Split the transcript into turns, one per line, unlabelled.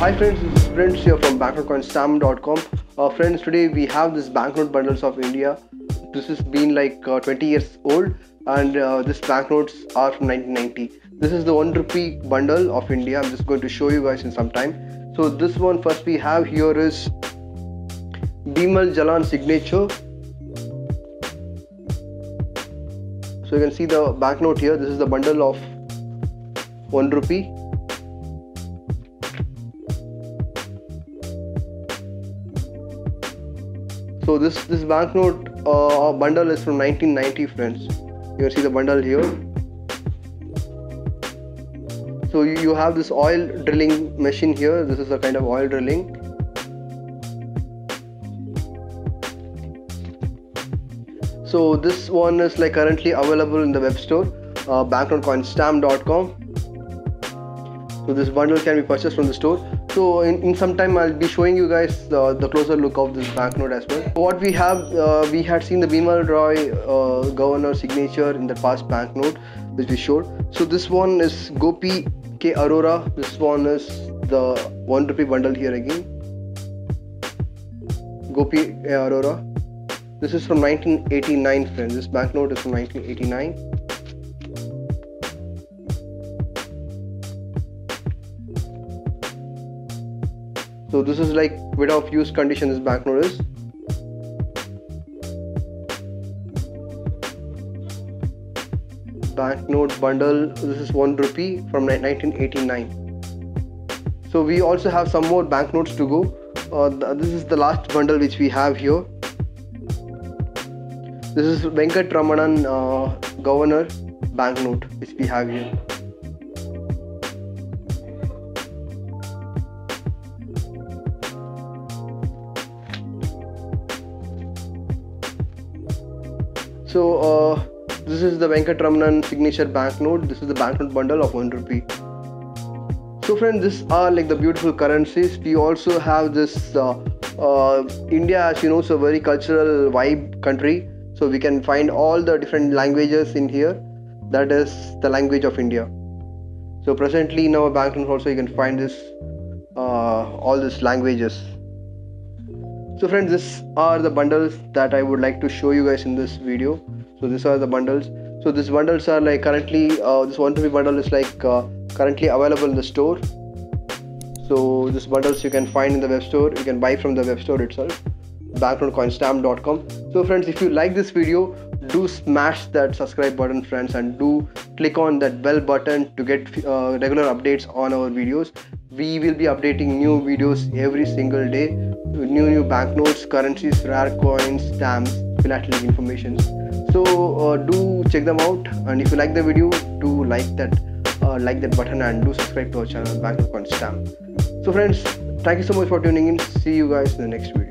Hi friends, this is Prince here from Banknotecoinstamp.com. Friends, today we have this banknote bundles of India. This has been like 20 years old, and these banknotes are from 1990. This is the 1 rupee bundle of India. I'm just going to show you guys in some time. So this one first we have here is Bimal Jalan signature. So you can see the banknote here. This is the bundle of 1 rupee. So this banknote bundle is from 1990, friends. You can see the bundle here. So you have this oil drilling machine here. This is a kind of oil drilling. So this one is like currently available in the web store, Banknotecoinstamp.com. So this bundle can be purchased from the store. So in some time I'll be showing you guys the closer look of this banknote as well. What we have, we had seen the Bimal Roy governor signature in the past banknote which we showed. So this one is Gopi K. Arora. This one is the 1 rupee bundle here again. Gopi K. Arora. This is from 1989, friends. This banknote is from 1989. So this is like bit of used condition this banknote is. Banknote bundle, this is 1 rupee from 1989. So we also have some more banknotes to go. This is the last bundle which we have here. This is Venkat Ramanan governor banknote which we have here. So this is the Venkat Ramanan signature banknote. This is the banknote bundle of 1 rupee. So friends, these are like the beautiful currencies. We also have this India, as you know, is a very cultural vibe country. So we can find all the different languages in here. That is the language of India. So presently in our banknotes also you can find this all these languages. So friends, these are the bundles that I would like to show you guys in this video. So these are the bundles. So these bundles are like currently this 1 rupee bundle is like currently available in the store. So these bundles you can find in the web store. You can buy from the web store itself, Banknotecoinstamp.com. So friends, if you like this video, do smash that subscribe button, friends, and do click on that bell button to get regular updates on our videos. We will be updating new videos every single day. New banknotes, currencies, rare coins, stamps, philatelic information. So do check them out, and if you like the video, do like that button and do subscribe to our channel, Banknote Coinstamp. So friends, thank you so much for tuning in. See you guys in the next video.